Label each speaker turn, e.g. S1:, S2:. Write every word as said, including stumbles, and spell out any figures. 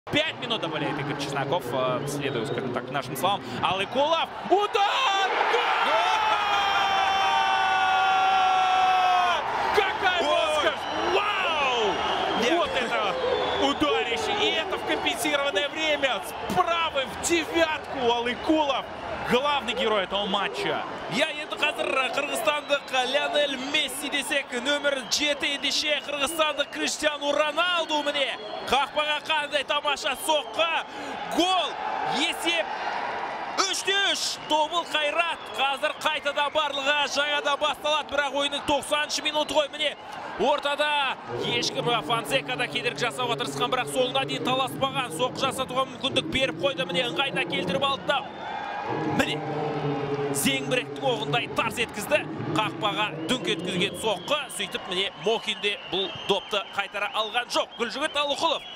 S1: Пять минут добавляет Игорь Чесноков, следуя, скажем так, нашим словам. Алыкулов. Удар! Гол! Какая роскошь! Вау! Вот это ударище! И это в компенсированное время. Справа в девятку Алыкулов. Главный герой этого матча.
S2: Я енді қазір Қырғызстандық Лионель Месси десек, нөмір жеті ендеше Қырғызстандық Криштиану Роналду міне. Қақпаға қандай тамаша соққы. Гол! Есеп үш те үш. Тобыл Қайрат. Қазір қайтадан барлығы жаңадан басталады. Бірақ ойынның тоқсаныншы минуты ғой міне. Ортада ешкім Фонсекада кедергі жасауға тырысқан, бірақ соңына дейін таласпаған. Соққы жасатуға мүмкіндік беріп қойды міне. Ыңғайына келтіріп алды да. Міне, Зеңбіректің оғындай тарс еткізді, қақпаға дүнк еткізген соққы, сөйтіп міне Мокин де бұл допты қайтара алған жоқ. Гүлжігіт Алықұлов.